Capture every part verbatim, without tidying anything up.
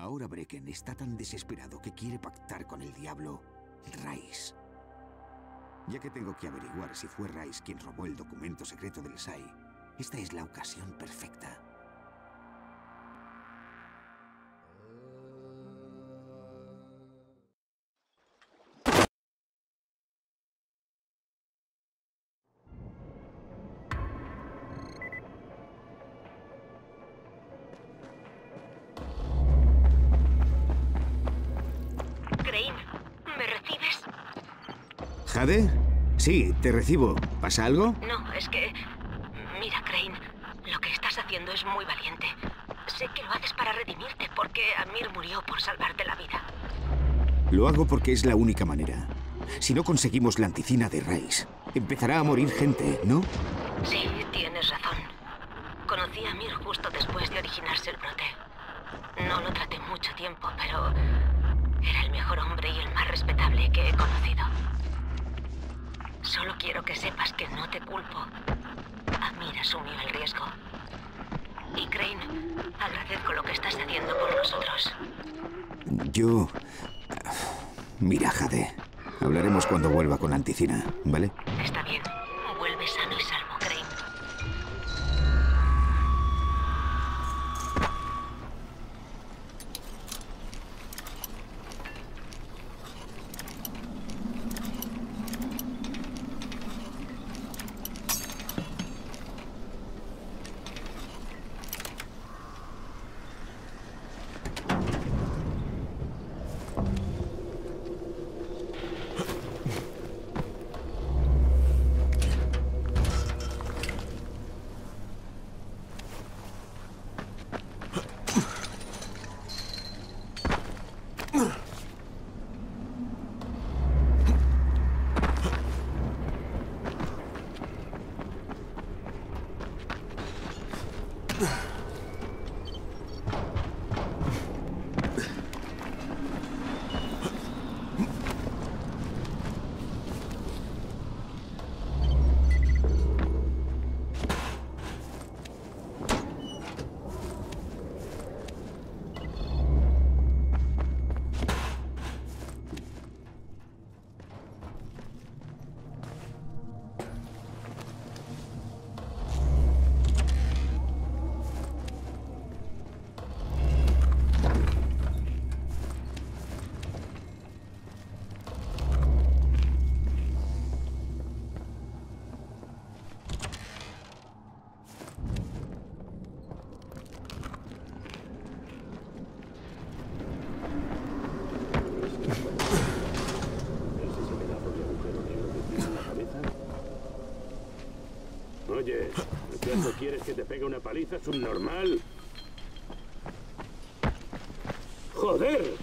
Ahora Brecken está tan desesperado que quiere pactar con el diablo Rais. Ya que tengo que averiguar si fue Rais quien robó el documento secreto del S A I, esta es la ocasión perfecta. ¿Jade? Sí, te recibo. ¿Pasa algo? No, es que... Mira, Crane, lo que estás haciendo es muy valiente. Sé que lo haces para redimirte, porque Amir murió por salvarte la vida. Lo hago porque es la única manera. Si no conseguimos la anticina de Rais, empezará a morir gente, ¿no? Sí, tienes razón. Conocí a Amir justo después de originarse el brote. No lo traté mucho tiempo, pero... era el mejor hombre y el más respetable que he conocido. Solo quiero que sepas que no te culpo. Amir asumió el riesgo. Y Crane, agradezco lo que estás haciendo por nosotros. Yo... Mira, Jade. Hablaremos cuando vuelva con la anticina, ¿vale? Está bien. Vuelve sano y salvo, Crane. Oye, ¿acaso quieres que te pegue una paliza subnormal? ¡Joder!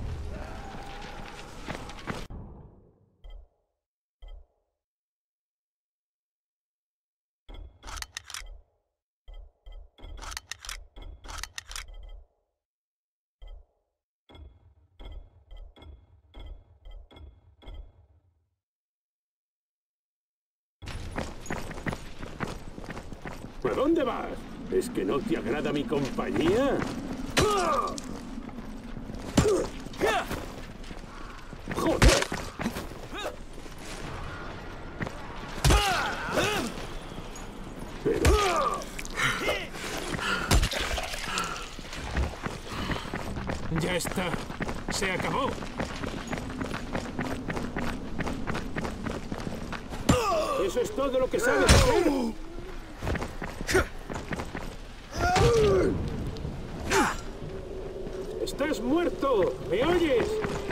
¿A dónde vas? ¿Es que no te agrada mi compañía? ¡Joder! Pero... Ya está. Se acabó. ¿Eso es todo lo que sabes hacer? ¡Estás muerto! ¿Me oyes?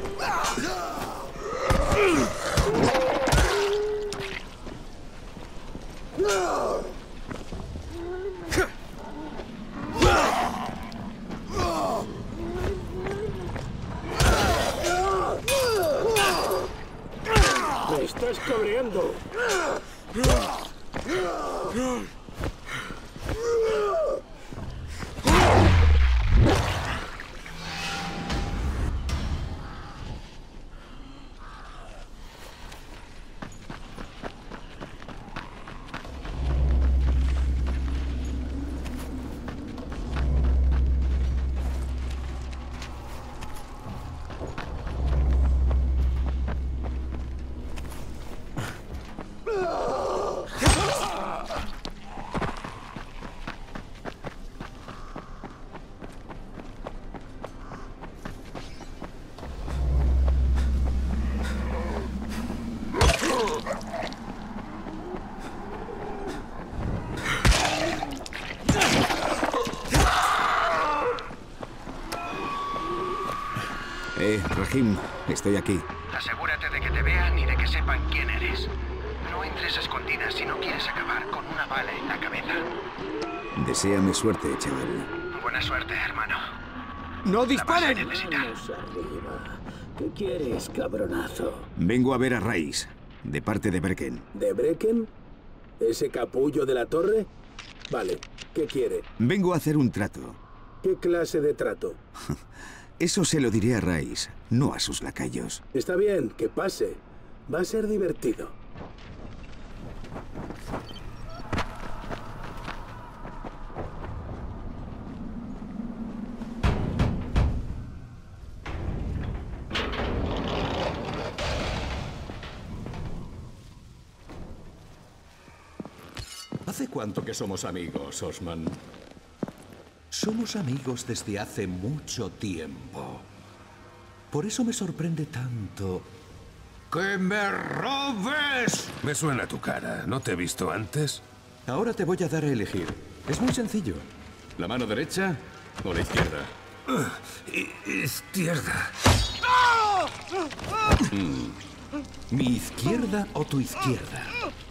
¡Me estás cabreando! Eh, Rahim, estoy aquí. Asegúrate de que te vean y de que sepan quién eres. No entres a escondidas si no quieres acabar con una bala en la cabeza. Deséame suerte, chaval. Buena suerte, hermano. ¡No disparen! Vamos arriba. ¿Qué quieres, cabronazo? Vengo a ver a Rais, de parte de Brecken. ¿De Brecken? ¿Ese capullo de la torre? Vale, ¿qué quiere? Vengo a hacer un trato. ¿Qué clase de trato? Eso se lo diré a Rais, no a sus lacayos. Está bien, que pase. Va a ser divertido. ¿Hace cuánto que somos amigos, Osman? Somos amigos desde hace mucho tiempo. Por eso me sorprende tanto que me robes. Me suena tu cara. ¿No te he visto antes? Ahora te voy a dar a elegir. Es muy sencillo. ¿La mano derecha o la izquierda? Uh, izquierda. Mm. ¿Mi izquierda o tu izquierda?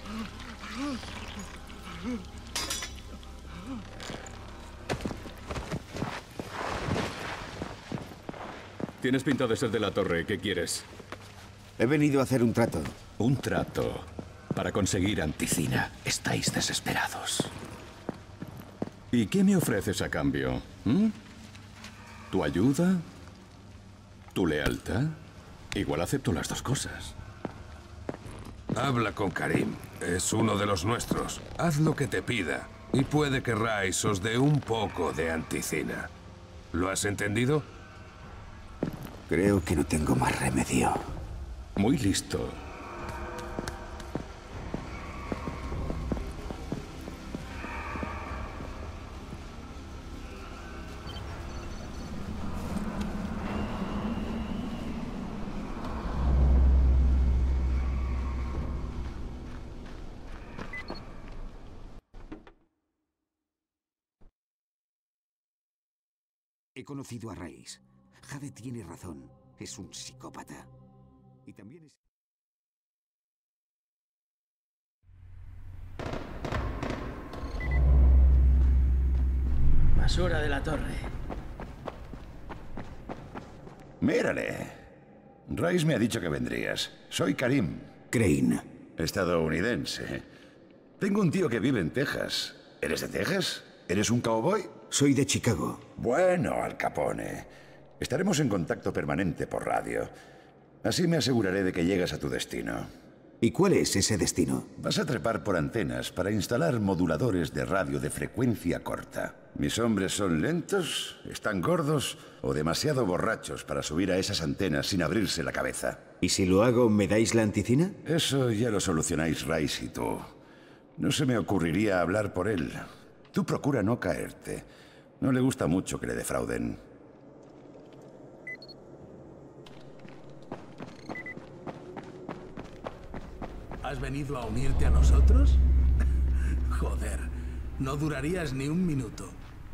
Tienes pinta de ser de la torre. ¿Qué quieres? He venido a hacer un trato. Un trato para conseguir Anticina. Estáis desesperados. ¿Y qué me ofreces a cambio? ¿Mm? ¿Tu ayuda? ¿Tu lealtad? Igual acepto las dos cosas. Habla con Karim. Es uno de los nuestros. Haz lo que te pida. Y puede que Rais os dé un poco de Anticina. ¿Lo has entendido? Creo que no tengo más remedio. Muy listo. He conocido a Rais. Jade tiene razón. Es un psicópata. Y también es... Basura de la torre. Mírale. Rais me ha dicho que vendrías. Soy Karim. Crane. Estadounidense. Tengo un tío que vive en Texas. ¿Eres de Texas? ¿Eres un cowboy? Soy de Chicago. Bueno, Al Capone. Estaremos en contacto permanente por radio. Así me aseguraré de que llegas a tu destino. ¿Y cuál es ese destino? Vas a trepar por antenas para instalar moduladores de radio de frecuencia corta. Mis hombres son lentos, están gordos o demasiado borrachos para subir a esas antenas sin abrirse la cabeza. ¿Y si lo hago, me dais la Anticina? Eso ya lo solucionáis Rais y tú. No se me ocurriría hablar por él. Tú procura no caerte. No le gusta mucho que le defrauden. ¿Has venido a unirte a nosotros? Joder, no durarías ni un minuto.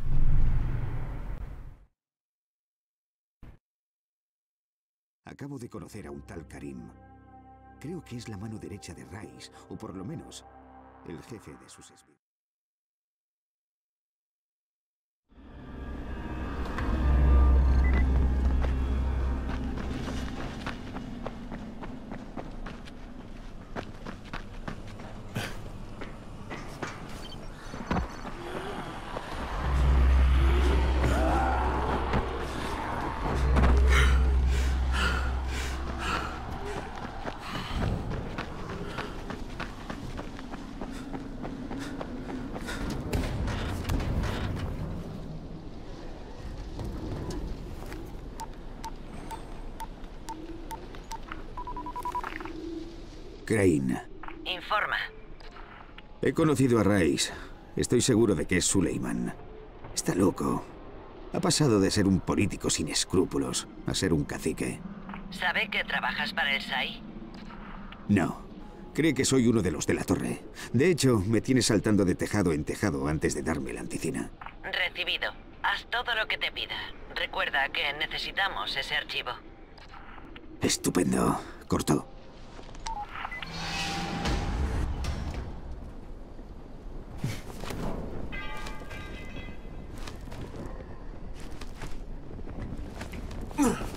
Acabo de conocer a un tal Karim. Creo que es la mano derecha de Rais, o por lo menos, el jefe de sus espías. Crane. Informa. He conocido a Rais. Estoy seguro de que es Suleiman. Está loco. Ha pasado de ser un político sin escrúpulos a ser un cacique. ¿Sabe que trabajas para el S A I? No. Cree que soy uno de los de la torre. De hecho, me tiene saltando de tejado en tejado antes de darme la Anticina. Recibido. Haz todo lo que te pida. Recuerda que necesitamos ese archivo. Estupendo. Corto. Ugh.